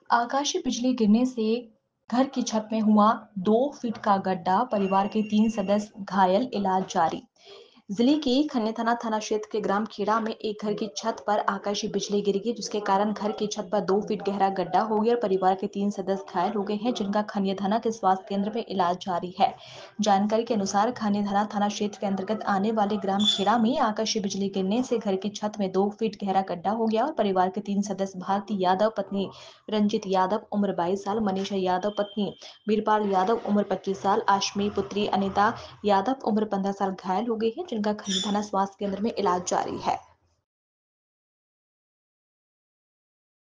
आकाशीय बिजली गिरने से घर की छत में हुआ 2 फीट का गड्ढा, परिवार के 3 सदस्य घायल, इलाज जारी। जिले के खन्ने थाना क्षेत्र के ग्राम खेड़ा में एक घर की छत पर आकाशीय बिजली गिर गई, जिसके कारण घर की छत पर 2 फीट गहरा गड्ढा हो गया और परिवार के 3 सदस्य घायल हो गए हैं, जिनका खन्ने थाना के स्वास्थ्य केंद्र में इलाज जारी है। जानकारी के अनुसार खन्ने थाना क्षेत्र के अंतर्गत आने वाले ग्राम खेड़ा में आकाशीय बिजली गिरने से घर की छत में 2 फीट गहरा गड्ढा हो गया और परिवार के 3 सदस्य भारती यादव, पत्नी रंजित यादव उम्र 22 साल, मनीषा यादव पत्नी बीरपाल यादव उम्र 25 साल, आशमी पुत्री अनिता यादव उम्र 15 साल घायल हो गई है, जिनका खन्ने थाना स्वास्थ्य केंद्र में इलाज जारी है।